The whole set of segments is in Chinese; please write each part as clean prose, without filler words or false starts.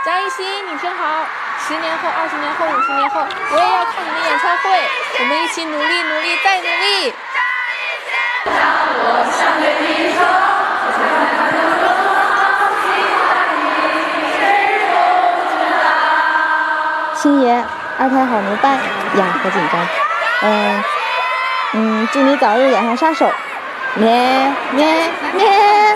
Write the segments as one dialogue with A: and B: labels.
A: 张艺兴，你听好，10年后、20年后、50年后，我也要看你的演唱会，我们一起努力，努力，再努力。我想对你说，
B: 星爷，二胎好牛掰呀，好紧张。祝你早日演上杀手。咩咩咩。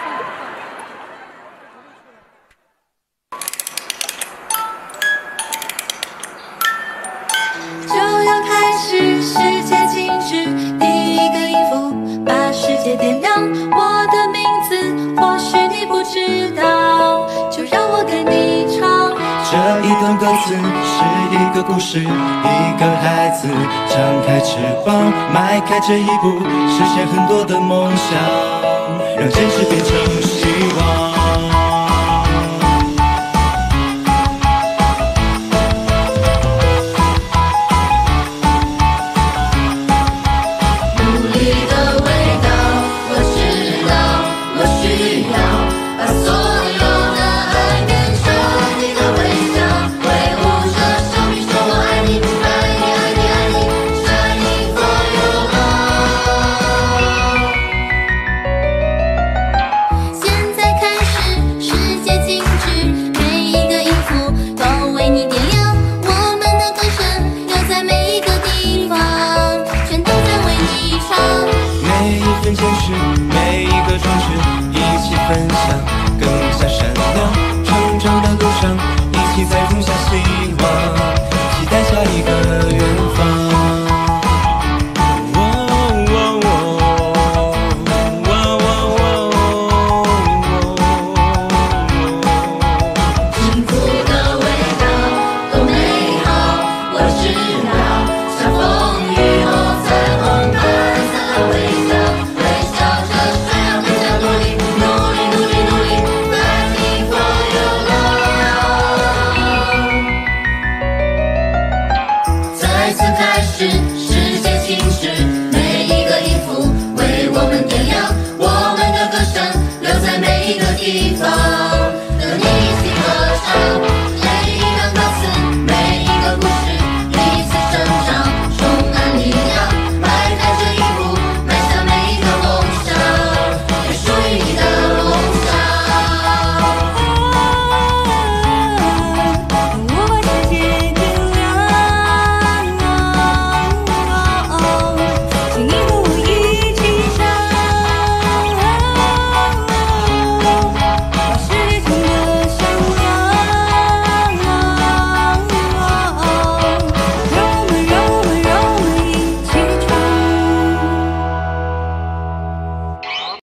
C: 就要开始世界静止，第一个音符把世界点亮。我的名字或许你不知道，就让我给你唱。
D: 这一段歌词是一个故事，一个孩子张开翅膀，迈开这一步，实现很多的梦想，让现实变成实。